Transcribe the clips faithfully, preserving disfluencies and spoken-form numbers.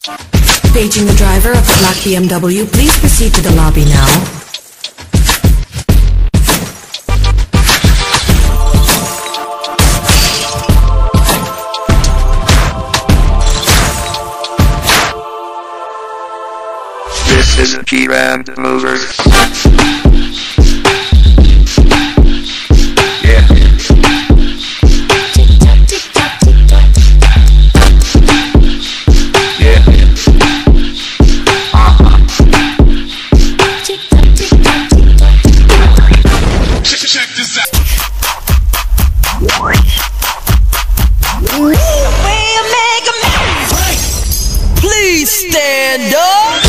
Paging the driver of the black B M W, please proceed to the lobby now. This is a Key-Rammed mover. Yeah. Yeah. Uh-huh. Check this out. Please stand up.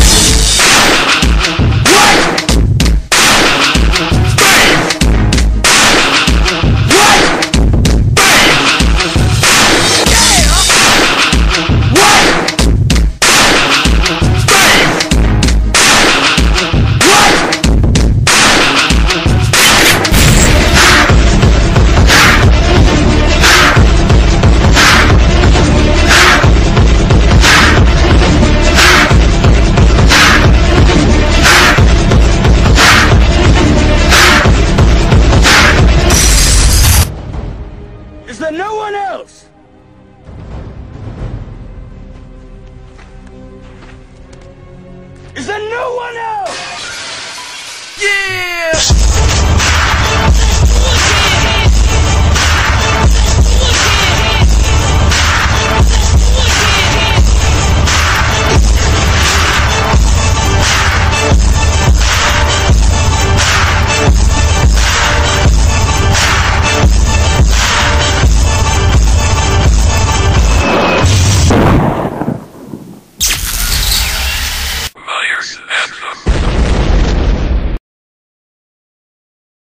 Is there no one else? Is there no one else? Yeah!